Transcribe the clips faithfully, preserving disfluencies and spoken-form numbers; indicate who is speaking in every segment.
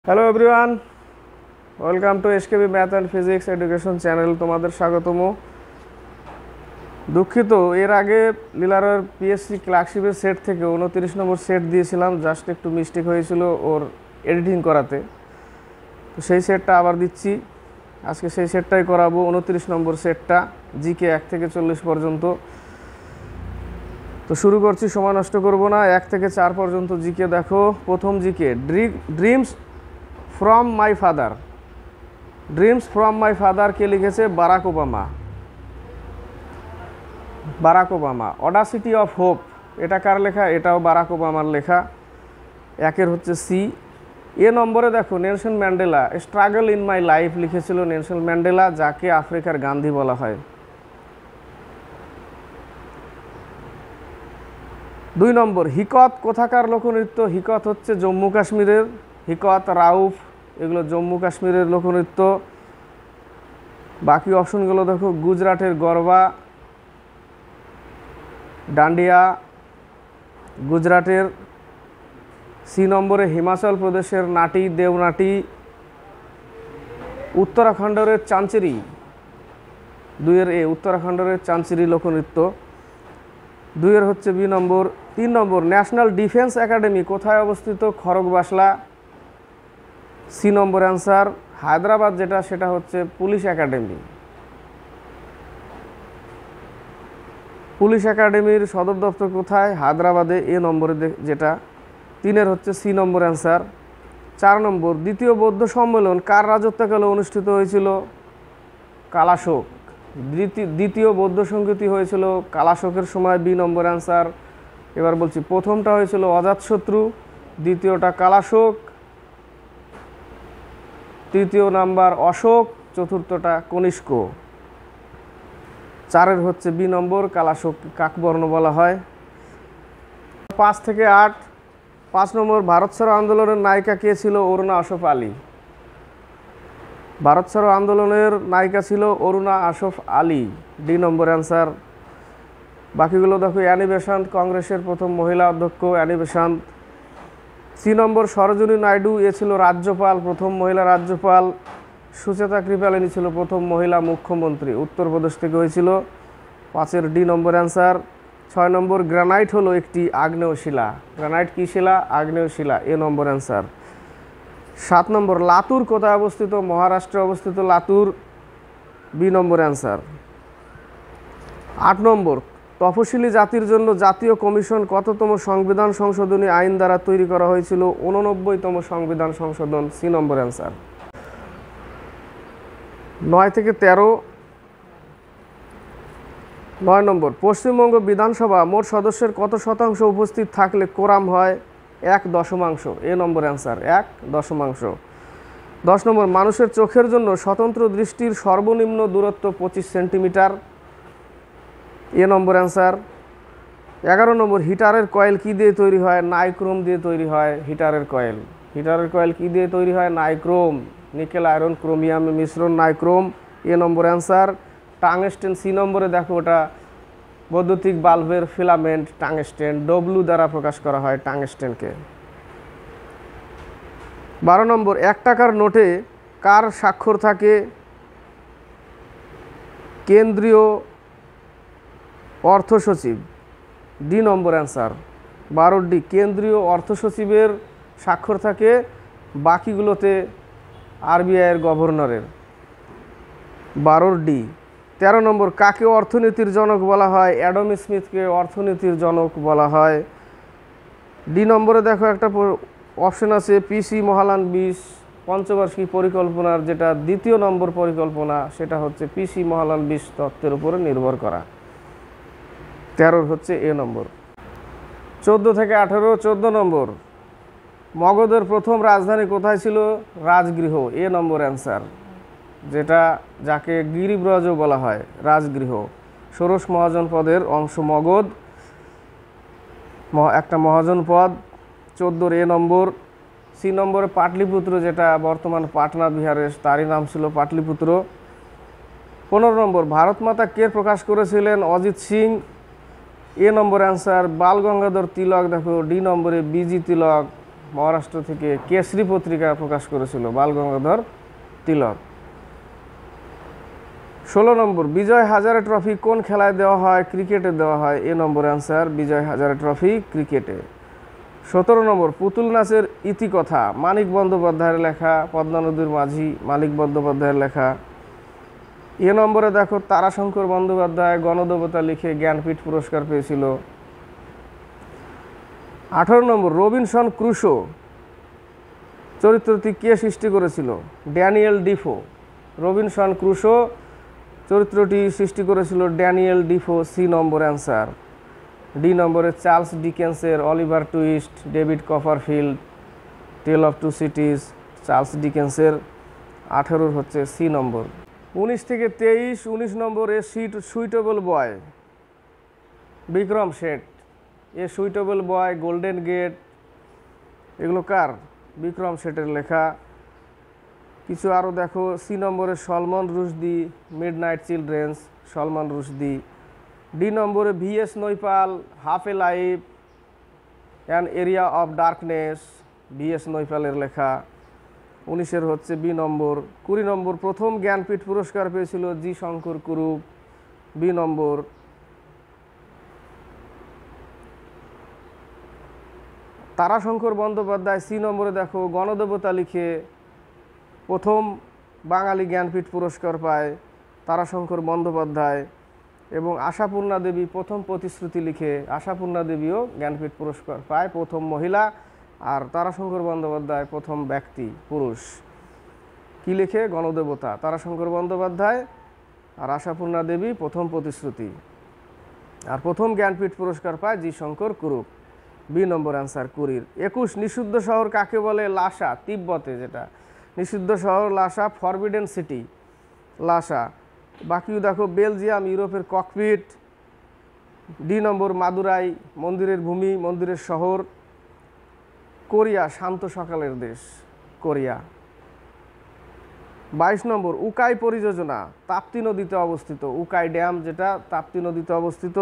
Speaker 1: Hello everyone, welcome to SKB math and physics education channel. তোমাদের স্বাগতম। দুঃখিত, এর আগে লীলারের পিএসসি ক্লার্কশিপের সেট থেকে উনত্রিশ নম্বর সেট দিয়েছিলাম, জাস্ট একটু মিস্টেক হয়েছিল ওর এডিটিং করাতে, তো সেই সেটটা আবার দিচ্ছি। আজকে সেই সেটটাই করাবো, উনত্রিশ নম্বর সেটটা, জিকে এক থেকে চল্লিশ পর্যন্ত। তো শুরু করছি, সময় নষ্ট করব না। এক থেকে চার পর্যন্ত জিকে দেখো। প্রথম GK, dreams from my father. Dreams from my father কে লিখেছে? Barack Obama. Barack Obama. Audacity of hope, এটা কার লেখা? এটাও বারাক ওবামার লেখা। একের হচ্ছে সি। এ নম্বরে দেখো, Nelson Mandela. Struggle in my life লিখেছিল নেলসন ম্যান্ডেলা, যাকে আফ্রিকার গান্ধী বলা হয়। দুই নম্বর, হিকত কোথাকার লোকনৃত্য? হিকত হচ্ছে জম্মু কাশ্মীরের। হিকত, রাউফ, এগুলো জম্মু কাশ্মীরের লোকনৃত্য। বাকি অপশনগুলো দেখো, গুজরাটের গরবা, ডান্ডিয়া গুজরাটের। সি নম্বরে হিমাচল প্রদেশের নাটি, দেওনাটি। উত্তরাখণ্ডের চাঞ্চেরি। দুইয়ের এ, উত্তরাখণ্ডের চাঞ্চেরি লোকনৃত্য। দুইয়ের হচ্ছে বি নম্বর। তিন নম্বর, ন্যাশনাল ডিফেন্স একাডেমি কোথায় অবস্থিত? খড়গবাসলা। সি নম্বর অ্যান্সার। হায়দ্রাবাদ যেটা, সেটা হচ্ছে পুলিশ একাডেমি। পুলিশ একাডেমির সদর দপ্তর কোথায়? হায়দ্রাবাদে। এ নম্বরে যেটা। তিনের হচ্ছে সি নম্বর অ্যান্সার। চার নম্বর, দ্বিতীয় বৌদ্ধ সম্মেলন কার রাজত্বকালে অনুষ্ঠিত হয়েছিল? কালাশোক। দ্বিতীয় বৌদ্ধ সংগতি হয়েছিল কালাশোকের সময়। বি নম্বর অ্যান্সার। এবার বলছি, প্রথমটা হয়েছিল অজাতশত্রু, দ্বিতীয়টা কালাশোক, তৃতীয় নাম্বার অশোক, চতুর্থটা কনিষ্ক। চারের হচ্ছে বি নম্বর, কালাশোক কাকবর্ণ বলা হয়। পাঁচ থেকে আট। পাঁচ নম্বর, ভারত ছাড়ো আন্দোলনের নায়িকা কে ছিল? অরুণা আশফ আলী। ভারত ছাড়ো আন্দোলনের নায়িকা ছিল অরুণা আশফ আলী। ডি নম্বর অ্যান্সার। বাকিগুলো দেখো, অ্যানি বেসান্ত কংগ্রেসের প্রথম মহিলা অধ্যক্ষ, অ্যানি বেসান্ত। সি নম্বর, সরোজিনী নাইডু, এ ছিল রাজ্যপাল, প্রথম মহিলা রাজ্যপাল। সুচেতা কৃপালিনী ছিল প্রথম মহিলা মুখ্যমন্ত্রী, উত্তরপ্রদেশ থেকে হয়েছিল। পাঁচের ডি নম্বর অ্যান্সার। ছয় নম্বর, গ্রানাইট হলো একটি আগ্নেয় শিলা। গ্রানাইট কী শিলা? আগ্নেয় শিলা। এ নম্বর অ্যান্সার। সাত নম্বর, লাতুর কোথায় অবস্থিত? মহারাষ্ট্রে অবস্থিত লাতুর। বি নম্বর অ্যান্সার। আট নম্বর, তফসিলি জাতির জন্য জাতীয় কমিশন কততম সংবিধান সংশোধনী আইন দ্বারা তৈরি করা হয়েছিল? উননব্বইতম সংবিধান সংশোধন। সি নম্বর অ্যান্সার। নয় থেকে তেরো। নয় নম্বর, পশ্চিমবঙ্গ বিধানসভা মোট সদস্যের কত শতাংশ উপস্থিত থাকলে কোরাম হয়? এক দশমাংশ। এ নম্বর অ্যান্সার, এক দশমাংশ। দশ নম্বর, মানুষের চোখের জন্য স্বতন্ত্র দৃষ্টির সর্বনিম্ন দূরত্ব পঁচিশ সেন্টিমিটার। এ নম্বর অ্যান্সার। এগারো নম্বর, হিটারের কয়েল কী দিয়ে তৈরি হয়? নাইক্রোম দিয়ে তৈরি হয় হিটারের কয়েল। হিটারের কয়েল কী দিয়ে তৈরি হয়? নাইক্রোম। নিকেল, আয়রন, ক্রোমিয়াম মিশ্রণ nichrome. A number answer. Tungsten. C নম্বরে দেখো, ওটা বৈদ্যুতিক বাল্বের ফিলামেন্ট টাংস্টেন, ডব্লু দ্বারা প্রকাশ করা হয় টাংস্টেনকে। বারো নম্বর, এক টাকার নোটে কার স্বাক্ষর থাকে? কেন্দ্রীয় অর্থ সচিব। ডি নম্বর অ্যান্সার। বারো ডি, কেন্দ্রীয় অর্থ সচিবের স্বাক্ষর থাকে, বাকিগুলোতে আরবিআইয়ের গভর্নরের। বারোর ডি। তেরো নম্বর, কাকে অর্থনীতির জনক বলা হয়? অ্যাডাম স্মিথকে অর্থনীতির জনক বলা হয়। ডি নম্বরে দেখো, একটা অপশন আছে, পিসি মহালান বিশ পঞ্চবার্ষিকী পরিকল্পনার যেটা দ্বিতীয় নম্বর পরিকল্পনা, সেটা হচ্ছে পিসি মহালান বিশ তত্ত্বের উপরে নির্ভর করা। তেরোর হচ্ছে এ নম্বর। চোদ্দো থেকে আঠেরো। চোদ্দো নম্বর, মগধের প্রথম রাজধানী কোথায় ছিল? রাজগৃহ। এ নম্বর অ্যান্সার, যেটা যাকে গিরিব্রজও বলা হয়, রাজগৃহ। ষোড়শ মহাজনপদের অংশ মগধ, একটা মহাজনপদ। চোদ্দোর এ নম্বর। সি নম্বরে পাটলিপুত্র, যেটা বর্তমান পাটনা বিহারের, তারই নাম ছিল পাটলিপুত্র। পনেরো নম্বর, ভারত মাতা কে প্রকাশ করেছিলেন? Ajit Singh. A number answer. Bal Gangadhar Tilak. দেখো, ডি নম্বরে বিজি তিলক মহারাষ্ট্র থেকে কেসরি পত্রিকা প্রকাশ করেছিল বাল গঙ্গাধর তিলক। ষোলো নম্বর বিজয় হাজারে ট্রফি কোন খেলায় দেওয়া হয়? ক্রিকেটে দেওয়া হয়। এ নম্বর অ্যান্সার বিজয় হাজারে ট্রফি ক্রিকেটে। সতেরো নম্বর পুতুল নাচের ইতিকথা মানিক বন্দ্যোপাধ্যায়ের লেখা, পদ্মা নদীর মাঝি মানিক বন্দ্যোপাধ্যায়ের লেখা। এ নম্বরে দেখো তারাশঙ্কর বন্দ্যোপাধ্যায় গণদেবতা লিখে জ্ঞানপীঠ পুরস্কার পেয়েছিল। আঠারো নম্বর রবিনসন ক্রুশো চরিত্রটি কে সৃষ্টি করেছিল? Daniel Defoe. রবিনসন ক্রুশো চরিত্রটি সৃষ্টি করেছিল ড্যানিয়েল ডিফো। সি নম্বর অ্যান্সার। ডি নম্বরে চার্লস ডিকেন্সের Oliver Twist, David Copperfield, tale of two cities Charles ডিকেন্সের। আঠেরোর হচ্ছে সি নম্বর। উনিশ থেকে তেইশ, উনিশ নম্বরে সিট suitable boy Vikram Seth. A suitable boy, golden gate, এগুলো কার? বিক্রম শেঠের লেখা। কিছু আরও দেখো, সি নম্বরে Salman Rushdie, midnight children's Salman Rushdie. D নম্বরে V S Naipaul, half a life an area of darkness V S নৈপালের লেখা। উনিশের হচ্ছে বি নম্বর। কুড়ি নম্বর প্রথম জ্ঞানপীঠ পুরস্কার পেয়েছিল G Shankar Kurup. B number. Tarashankar Bandyopadhyay. C নম্বরে দেখো গণদেবতা লিখে প্রথম বাঙালি জ্ঞানপীঠ পুরস্কার পায় তারাশঙ্কর বন্দ্যোপাধ্যায়। এবং আশাপূর্ণা দেবী প্রথম প্রতিশ্রুতি লিখে আশাপূর্ণা দেবীও জ্ঞানপীঠ পুরস্কার পায়, প্রথম মহিলা। আর তারাশঙ্কর বন্দ্যোপাধ্যায় প্রথম ব্যক্তি পুরুষ। কি লিখে? গণদেবতা তারাশঙ্কর বন্দ্যোপাধ্যায়, আর আশাপূর্ণা দেবী প্রথম প্রতিশ্রুতি। আর প্রথম জ্ঞানপীঠ পুরস্কার পায় জি শঙ্কর কুরুপ। বি নম্বর অ্যান্সার কুড়ির। একুশ নিষিদ্ধ শহর কাকে বলে? লাসা, তিব্বতে যেটা নিষিদ্ধ শহর লাসা, ফরবিডেন সিটি লাসা। বাকিও দেখো বেলজিয়াম, ইউরোপের ককপিট। ডি নম্বর মাদুরাই মন্দিরের ভূমি, মন্দিরের শহর। কোরিয়া শান্ত সকালের দেশ কোরিয়া। বাইশ নম্বর উকাই পরিযোজনা তাপ্তি নদীতে অবস্থিত। উকাই ড্যাম যেটা তাপ্তি নদীতে অবস্থিত।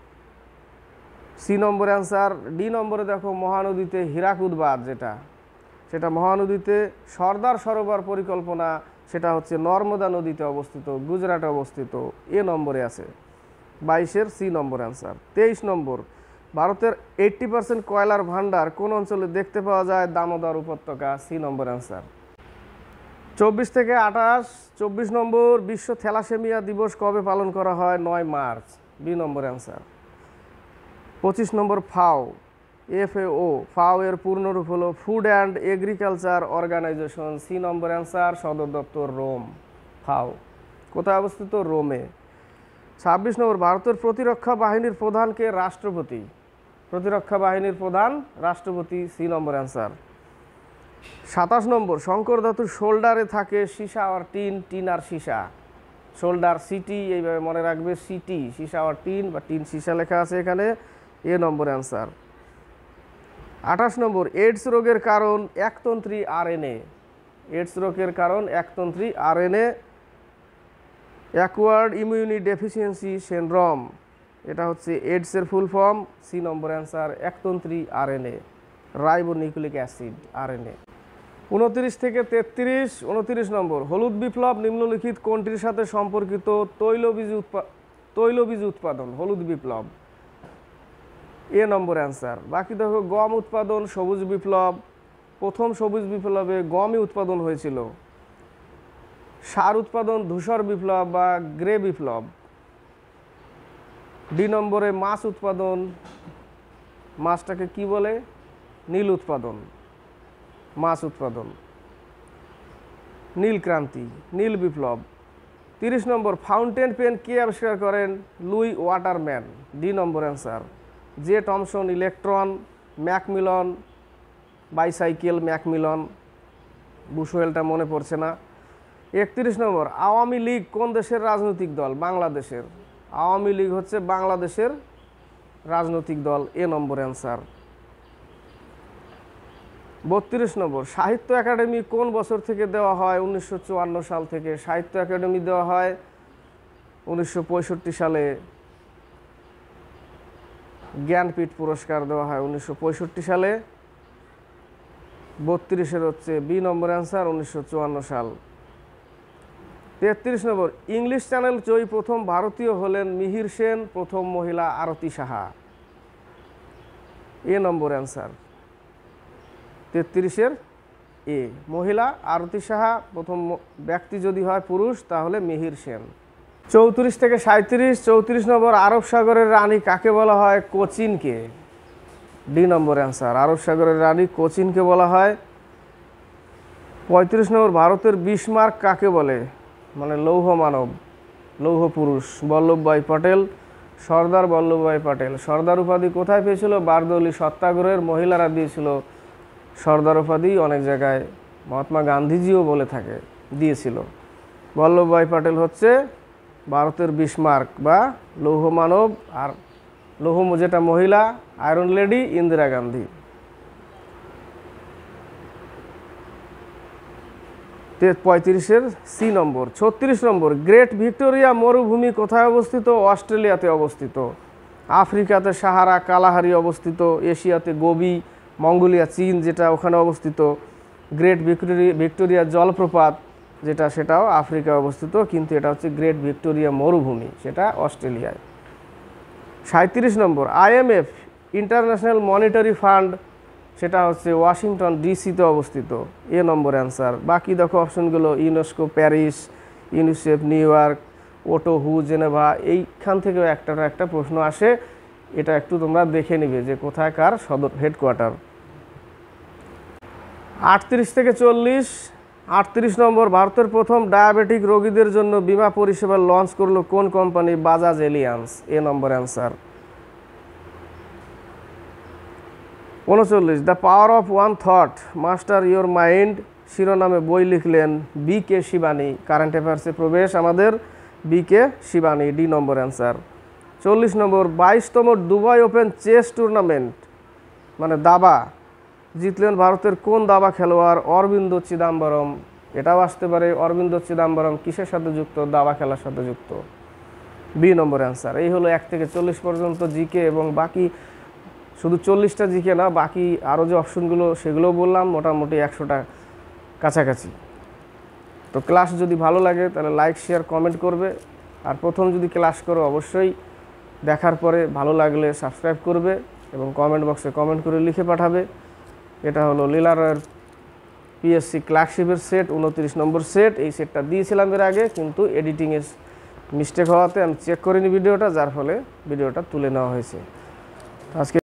Speaker 1: সি নম্বর অ্যান্সার। ডি নম্বরে দেখো মহানদীতে হীরাকুদ বাঁধ যেটা সেটা মহানদীতে। সর্দার সরোবর পরিকল্পনা সেটা হচ্ছে নর্মদা নদীতে অবস্থিত, গুজরাটে অবস্থিত। এ নম্বরে আছে বাইশের সি নম্বর অ্যান্সার। তেইশ নম্বর ভারতের এইট্টি পার্সেন্ট কয়লার ভাণ্ডার কোন অঞ্চলে দেখতে পাওয়া যায়? দামোদর উপত্যকা। সি নম্বর অ্যান্সার। চব্বিশ থেকে আঠাশ, চব্বিশ নম্বর বিশ্ব থ্যালাসেমিয়া দিবস কবে পালন করা হয়? নয় মার্চ। বি নম্বর অ্যান্সার। পঁচিশ নম্বর ফাও, এফ এ ও, ফাও এর পূর্ণরূপ হলো food and agriculture organisation. C number answer. সদর দপ্তর রোম। ফাও কোথায় অবস্থিত? রোমে। ছাব্বিশ নম্বর ভারতের প্রতিরক্ষা বাহিনীর প্রধানকে? রাষ্ট্রপতি। প্রতিরক্ষা বাহিনীর প্রধান রাষ্ট্রপতি। সি নম্বর অ্যান্সার। সাতাশ নম্বর শঙ্কর ধাতুর শোল্ডারে থাকে সীসা আর টিন, টিন আর সীসা। শোল্ডার সিটি এইভাবে মনে রাখবে, সিটি সীসা আর টিন বা টিন সীসা লেখা আছে এখানে। A number answer. আঠাশ নম্বর এইডস রোগের কারণ? একতন্ত্রী আরএনএ। এইডস রোগের কারণ একতন্ত্রী RNA. Acquired immunodeficiency syndrome এটা হচ্ছে এইডসের ফুল ফর্ম। সি নম্বর অ্যান্সার। একতন্ত্রী আরএনএ, রাইবোনিউক্লিক অ্যাসিড আরএনএ। উনত্রিশ থেকে তেত্রিশ, উনত্রিশ নম্বর হলুদ বিপ্লব নিম্নলিখিত কোনটির সাথে সম্পর্কিত? তৈলবীজ উৎপা তৈলবীজ উৎপাদন হলুদ বিপ্লব। এ নম্বর অ্যান্সার। বাকি দেখো গম উৎপাদন সবুজ বিপ্লব। প্রথম সবুজ বিপ্লবে গমই উৎপাদন হয়েছিল। সার উৎপাদন ধূসর বিপ্লব বা গ্রে বিপ্লব। ডি নম্বরে মাছ উৎপাদন, মাছটাকে কি বলে? নীল উৎপাদন, মাছ উৎপাদন। নীল ক্রান্তি, নীল বিপ্লব। তিরিশ নম্বর ফাউন্টেন পেন কে আবিষ্কার করেন? Louis Waterman. ডি নম্বর answer. J Thomson electron, Macmillan bicycle, Macmillan. বুশওয়েলটা মনে পড়ছে না। একত্রিশ নম্বর আওয়ামী লীগ কোন দেশের রাজনৈতিক দল? বাংলাদেশের। আওয়ামী লীগ হচ্ছে বাংলাদেশের রাজনৈতিক দল। A number answer. বত্রিশ নম্বর সাহিত্য একাডেমি কোন বছর থেকে দেওয়া হয়? উনিশশো চুয়ান্ন সাল থেকে সাহিত্য একাডেমি দেওয়া হয়। উনিশশো পঁয়ষট্টি সালে জ্ঞানপীঠ পুরস্কার দেওয়া হয় উনিশশো পঁয়ষট্টি সালে। বত্রিশের হচ্ছে বি নম্বর অ্যান্সার উনিশশো চুয়ান্ন সাল। তেত্রিশ নম্বর, ইংলিশ চ্যানেল জয়ী প্রথম ভারতীয় হলেন মিহির সেন, প্রথম মহিলা আরতি সাহা। এ নম্বর অ্যান্সার তেত্রিশের এ, মহিলা আরতি সাহা, প্রথম ব্যক্তি যদি হয় পুরুষ তাহলে মিহির সেন। চৌত্রিশ থেকে সাঁত্রিশ, চৌত্রিশ নম্বর, আরব সাগরের রানী কাকে বলা হয়? কোচিনকে। ডি নম্বর অ্যান্সার, আরব সাগরের রানী কোচিনকে বলা হয়। পঁয়ত্রিশ নম্বর, ভারতের বিসমার্ক কাকে বলে? মানে লৌহ মানব, লৌহ পুরুষ, বল্লভভাই পটেল, সর্দার বল্লভভাই পটেল। সর্দার উপাধি কোথায় পেয়েছিল? বারদৌলি সত্যাগ্রহের মহিলারা দিয়েছিল সর্দার উপাধি, অনেক জায়গায় মহাত্মা গান্ধীজিও বলে থাকে দিয়েছিল। বল্লভভাই পটেল হচ্ছে ভারতের বিসমার্ক বা লৌহ মানব, আর লৌহ যেটা মহিলা আয়রন লেডি ইন্দিরা গান্ধী। পঁয়ত্রিশের সি নম্বর। ছত্রিশ নম্বর, গ্রেট ভিক্টোরিয়া মরুভূমি কোথায় অবস্থিত? অস্ট্রেলিয়াতে অবস্থিত। আফ্রিকাতে সাহারা কালাহারি অবস্থিত। এশিয়াতে গোবি, মঙ্গোলিয়া চীন যেটা ওখানে অবস্থিত। গ্রেট ভিক্টোরিয়া ভিক্টোরিয়া জলপ্রপাত যেটা সেটাও আফ্রিকায় অবস্থিত, কিন্তু এটা হচ্ছে গ্রেট ভিক্টোরিয়া মরুভূমি, সেটা অস্ট্রেলিয়ায়। সাঁত্রিশ number, IMF international monetary fund সেটা হচ্ছে ওয়াশিংটন ডিসিতে অবস্থিত। A number answer. বাকি দেখো অপশনগুলো, UNESCO Paris, UNICEF New York, ওটো হু জেনেভা, এইখান থেকেও একটা একটা প্রশ্ন আসে, এটা একটু তোমরা দেখে নিবে যে কোথায় কার সদর হেডকোয়ার্টার। আটত্রিশ থেকে চল্লিশ, আটত্রিশ নম্বর, ভারতের প্রথম ডায়াবেটিক রোগীদের জন্য বিমা পরিষেবা লঞ্চ করলো কোন company? Bajaj Allianz. A number answer. উনচল্লিশ, the power of one thought master your mind শিরোনামে বই লিখলেন বি কে শিবানী। কারেন্ট অ্যাফেয়ার্সে প্রবেশ আমাদের বি কে শিবানী। ডি নম্বর অ্যান্সার। চল্লিশ নম্বর, বাইশতম দুবাই ওপেন চেস টুর্নামেন্ট মানে দাবা জিতলেন ভারতের কোন দাবা খেলোয়াড়? অরবিন্দ চিদাম্বরম। এটাও আসতে পারে, অরবিন্দ চিদাম্বরম কিসের সাথে যুক্ত? দাবা খেলার সাথে যুক্ত। বি নম্বর অ্যান্সার। এই হলো এক থেকে চল্লিশ পর্যন্ত জিকে, এবং বাকি শুধু চল্লিশটা জিকে না, বাকি আরও যে অপশনগুলো সেগুলো বললাম, মোটামুটি একশোটা কাছাকাছি। তো ক্লাস যদি ভালো লাগে তাহলে লাইক শেয়ার কমেন্ট করবে, আর প্রথম যদি ক্লাস করো অবশ্যই দেখার পরে ভালো লাগলে সাবস্ক্রাইব করবে এবং কমেন্ট বক্সে কমেন্ট করে লিখে পাঠাবে। এটা হলো লীলা রয়ের পিএসসি ক্লার্কশিপের সেট, উনত্রিশ নম্বর সেট। এই সেটটা দিয়েছিলাম এর আগে, কিন্তু এডিটিংয়ের মিস্টেক হওয়াতে আমি চেক করিনি ভিডিওটা, যার ফলে ভিডিওটা তুলে নেওয়া হয়েছে। আজকে